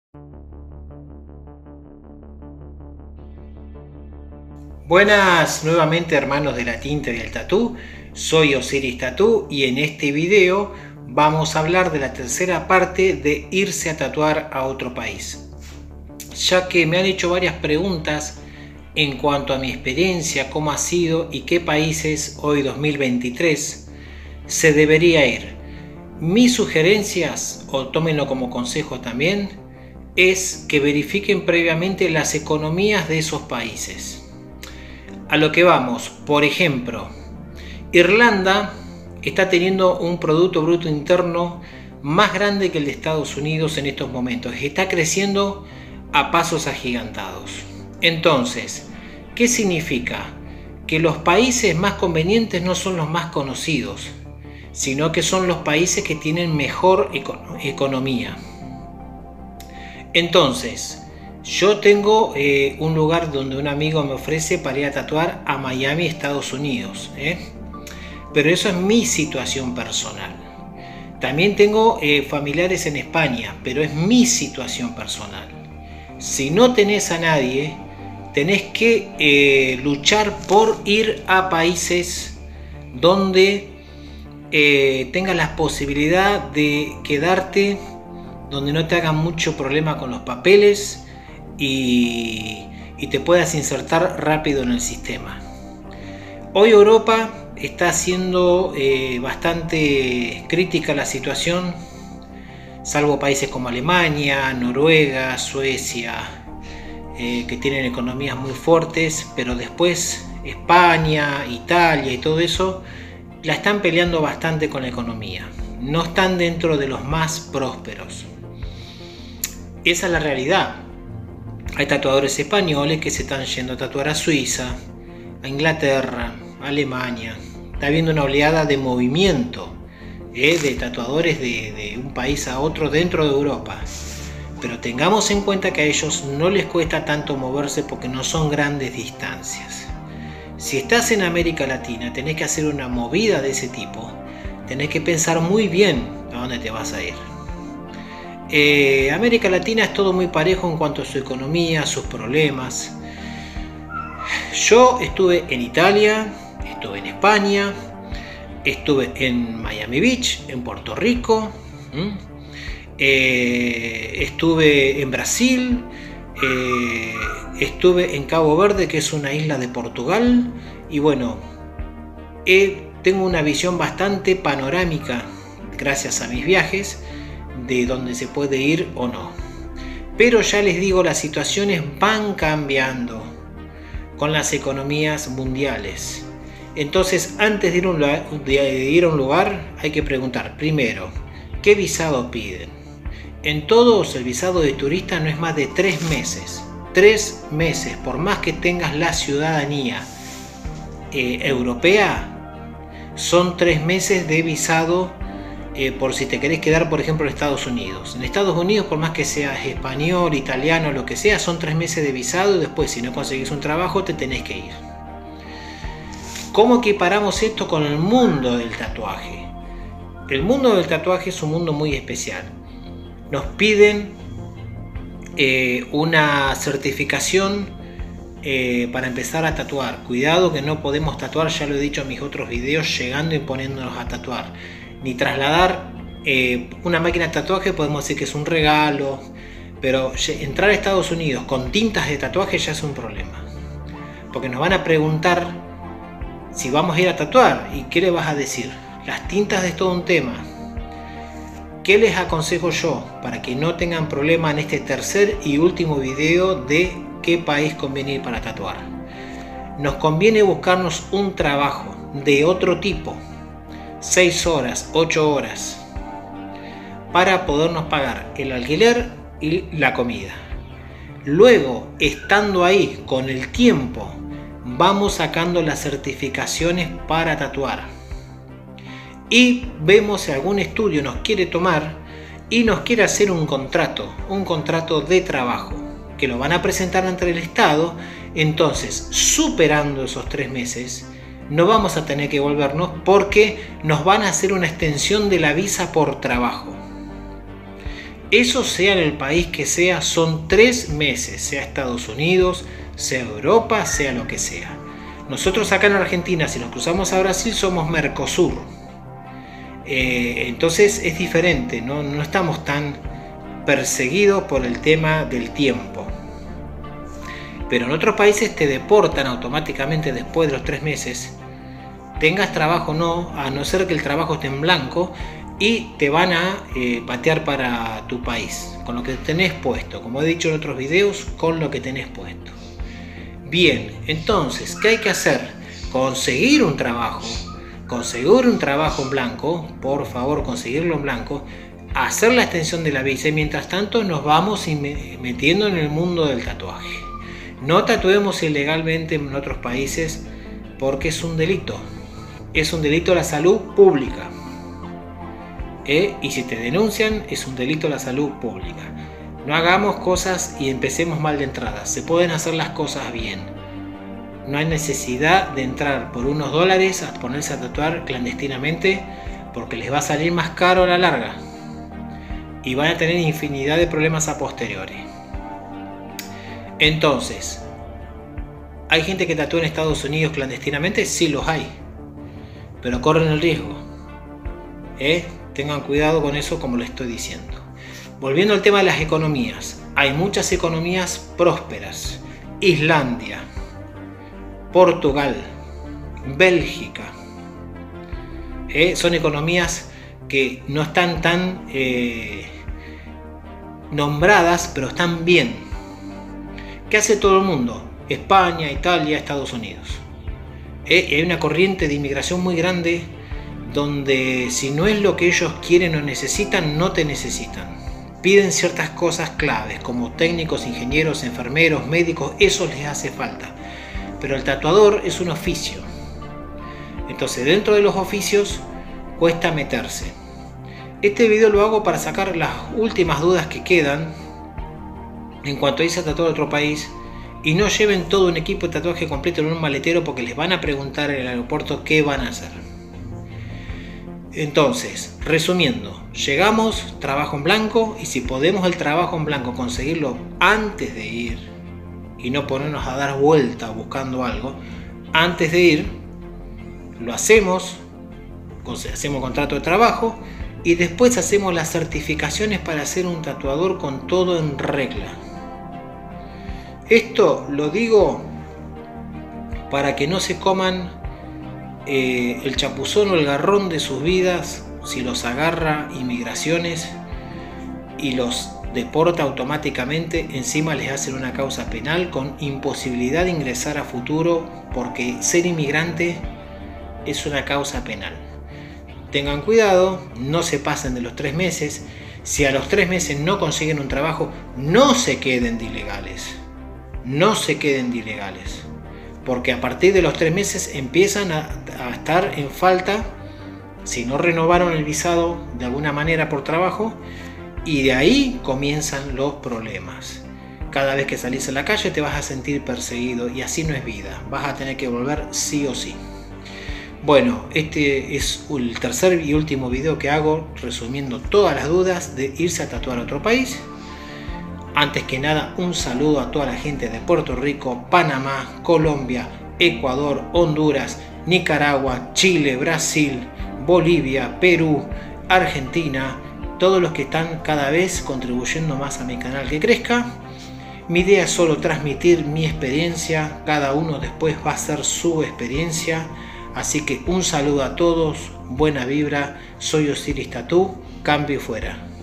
Buenas nuevamente, hermanos de la tinta y el tatú. Soy Osiris Tatú y en este video vamos a hablar de la tercera parte de irse a tatuar a otro país, ya que me han hecho varias preguntas en cuanto a mi experiencia, cómo ha sido y qué países hoy 2023 se debería ir. Mis sugerencias, o tómenlo como consejo también, es que verifiquen previamente las economías de esos países. A lo que vamos, por ejemplo, Irlanda está teniendo un Producto Bruto Interno más grande que el de Estados Unidos en estos momentos. Está creciendo a pasos agigantados. Entonces, ¿qué significa? Que los países más convenientes no son los más conocidos, sino que son los países que tienen mejor economía. Entonces, yo tengo un lugar donde un amigo me ofrece para ir a tatuar a Miami, Estados Unidos, pero eso es mi situación personal. También tengo familiares en España, pero es mi situación personal. Si no tenés a nadie, tenés que luchar por ir a países donde tengas la posibilidad de quedarte, donde no te hagan mucho problema con los papeles y te puedas insertar rápido en el sistema. Hoy Europa está siendo bastante crítica la situación, salvo países como Alemania, Noruega, Suecia, que tienen economías muy fuertes, pero después España, Italia y todo eso la están peleando bastante con la economía. No están dentro de los más prósperos. Esa es la realidad. Hay tatuadores españoles que se están yendo a tatuar a Suiza, a Inglaterra, a Alemania. Está habiendo una oleada de movimiento de tatuadores de un país a otro dentro de Europa. Pero tengamos en cuenta que a ellos no les cuesta tanto moverse porque no son grandes distancias. Si estás en América Latina, tenés que hacer una movida de ese tipo. Tenés que pensar muy bien a dónde te vas a ir. América Latina es todo muy parejo en cuanto a su economía, sus problemas. Yo estuve en Italia, estuve en España, estuve en Miami Beach, en Puerto Rico, estuve en Brasil, estuve en Cabo Verde, que es una isla de Portugal, y bueno, tengo una visión bastante panorámica gracias a mis viajes de dónde se puede ir o no. Pero ya les digo, las situaciones van cambiando con las economías mundiales. Entonces, antes de ir a un lugar, hay que preguntar primero, ¿qué visado piden? En todos, el visado de turista no es más de 3 meses. 3 meses, por más que tengas la ciudadanía europea, son 3 meses de visado por si te querés quedar, por ejemplo, en Estados Unidos. En Estados Unidos, por más que seas español, italiano, lo que sea, son 3 meses de visado y después, si no conseguís un trabajo, te tenés que ir. ¿Cómo equiparamos esto con el mundo del tatuaje? El mundo del tatuaje es un mundo muy especial. Nos piden una certificación para empezar a tatuar. Cuidado que no podemos tatuar, ya lo he dicho en mis otros videos, llegando y poniéndonos a tatuar. Ni trasladar una máquina de tatuaje, podemos decir que es un regalo, pero entrar a Estados Unidos con tintas de tatuaje ya es un problema, porque nos van a preguntar si vamos a ir a tatuar y qué le vas a decir. Las tintas es todo un tema. ¿Qué les aconsejo yo para que no tengan problema en este tercer y último video de qué país conviene ir para tatuar? Nos conviene buscarnos un trabajo de otro tipo, 6 horas, 8 horas, para podernos pagar el alquiler y la comida. Luego, estando ahí con el tiempo, vamos sacando las certificaciones para tatuar y vemos si algún estudio nos quiere tomar y nos quiere hacer un contrato de trabajo que lo van a presentar ante el Estado. Entonces, superando esos 3 meses, no vamos a tener que volvernos porque nos van a hacer una extensión de la visa por trabajo. Eso sea en el país que sea, son 3 meses, sea Estados Unidos, sea Europa, sea lo que sea. Nosotros acá en Argentina, si nos cruzamos a Brasil, somos Mercosur. Entonces es diferente, no estamos tan perseguidos por el tema del tiempo. Pero en otros países te deportan automáticamente después de los 3 meses, tengas trabajo o no, a no ser que el trabajo esté en blanco, y te van a patear para tu país, con lo que tenés puesto, como he dicho en otros videos, con lo que tenés puesto. Bien, entonces, ¿qué hay que hacer? Conseguir un trabajo en blanco, por favor, conseguirlo en blanco, hacer la extensión de la visa y mientras tanto nos vamos metiendo en el mundo del tatuaje. No tatuemos ilegalmente en otros países porque es un delito. Es un delito a la salud pública. Y si te denuncian, es un delito a la salud pública. No hagamos cosas y empecemos mal de entrada. Se pueden hacer las cosas bien. No hay necesidad de entrar por unos dólares a ponerse a tatuar clandestinamente porque les va a salir más caro a la larga. Y van a tener infinidad de problemas a posteriori. Entonces, ¿hay gente que tatúa en Estados Unidos clandestinamente? Sí, los hay. Pero corren el riesgo. Tengan cuidado con eso, como les estoy diciendo. Volviendo al tema de las economías. Hay muchas economías prósperas. Islandia, Portugal, Bélgica. Son economías que no están tan nombradas, pero están bien. ¿Qué hace todo el mundo? España, Italia, Estados Unidos. Hay una corriente de inmigración muy grande donde si no es lo que ellos quieren o necesitan, no te necesitan. Piden ciertas cosas claves como técnicos, ingenieros, enfermeros, médicos, eso les hace falta. Pero el tatuador es un oficio. Entonces dentro de los oficios cuesta meterse. Este video lo hago para sacar las últimas dudas que quedan en cuanto a irse a tatuar a otro país y no lleven todo un equipo de tatuaje completo en un maletero porque les van a preguntar en el aeropuerto qué van a hacer. Entonces, resumiendo, llegamos, trabajo en blanco, y si podemos el trabajo en blanco conseguirlo antes de ir y no ponernos a dar vuelta buscando algo, antes de ir, lo hacemos contrato de trabajo y después hacemos las certificaciones para ser un tatuador con todo en regla. Esto lo digo para que no se coman el chapuzón o el garrón de sus vidas si los agarra inmigraciones y los deporta automáticamente. Encima les hacen una causa penal con imposibilidad de ingresar a futuro porque ser inmigrante es una causa penal. Tengan cuidado, no se pasen de los 3 meses. Si a los 3 meses no consiguen un trabajo, no se queden de ilegales. No se queden de ilegales. Porque a partir de los 3 meses empiezan a estar en falta si no renovaron el visado de alguna manera por trabajo, y de ahí comienzan los problemas. Cada vez que salís a la calle te vas a sentir perseguido y así no es vida. Vas a tener que volver sí o sí. Bueno, este es el tercer y último video que hago resumiendo todas las dudas de irse a tatuar a otro país. Antes que nada, un saludo a toda la gente de Puerto Rico, Panamá, Colombia, Ecuador, Honduras, Nicaragua, Chile, Brasil, Bolivia, Perú, Argentina, todos los que están cada vez contribuyendo más a mi canal que crezca. Mi idea es solo transmitir mi experiencia, cada uno después va a hacer su experiencia, así que un saludo a todos, buena vibra, soy Osiris Tattoo, cambio fuera.